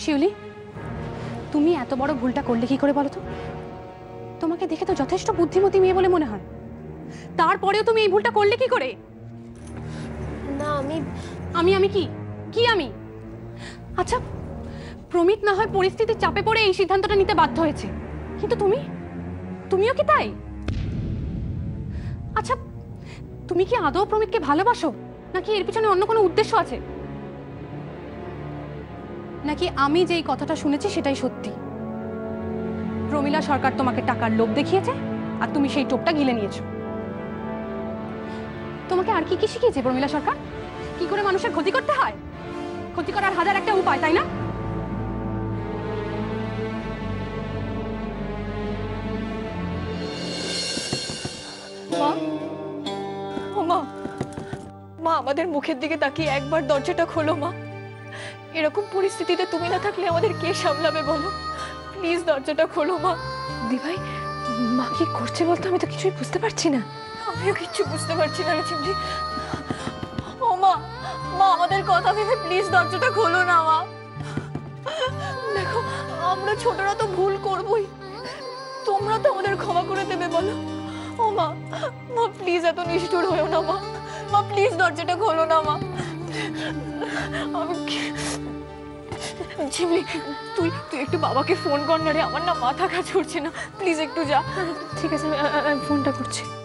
শিউলি, তুমি এত বড় ভুলটা করলে কি করে বলো তো? তোমাকে দেখে তো যথেষ্ট বুদ্ধিমতী মেয়ে বলে মনে হয়, তারপরেও তুমি এই ভুলটা করলে কি করে? না আমি কি কি আমি? আচ্ছা, প্রমিত না হয় পরিস্থিতির চাপে পড়ে এই সিদ্ধান্তটা নিতে বাধ্য হয়েছে, কিন্তু তুমিও কি তাই? আচ্ছা, তুমি কি আদৌ প্রমিতকে ভালোবাসো, নাকি এর পিছনে অন্য কোনো উদ্দেশ্য আছে? নাকি আমি যেই কথাটা শুনেছি সেটাই সত্যি? প্রমিলা সরকার তোমাকে টাকার লোভ দেখিয়েছে আর তুমি সেই টোপটা গিলে নিয়েছো। তোমাকে আর কি কি শিখিয়েছে প্রমিলা সরকার? কি করে মানুষের ক্ষতি করতে হয়? ক্ষতি করার হাজার একটা উপায়, তাই না? মা, ও মা, মা আমাদের মুখের দিকে তাকিয়ে একবার দরজাটা খোলো মা। এরকম পরিস্থিতিতে তুমি না থাকলে আমাদের কে সামলাবে বলো? প্লিজ দরজাটা খোলো মা। দিভাই, মা কি করছে বলতো? আমি তো কিছুই বুঝতে পারছি না। আমিও কিচ্ছু বুঝতে পারছি না রে চিমটি। ও মা, মা আমাদের কথা ভেবে প্লিজ দরজাটা খোলো না মা। দেখো, আমরা ছোটরা তো ভুল করবই, তোমরা তো আমাদের ক্ষমা করে দেবে বলো। ও মা, মা প্লিজ এত নিষ্ঠুর হয়েও না মা। মা প্লিজ দরজাটা খোলো না মা। আমি ঝিমলি, তুই একটু বাবাকে ফোন কর না রে, আমার না মাথা কাজ করছে না, প্লিজ একটু যা। ঠিক আছে, আমি ফোনটা করছি।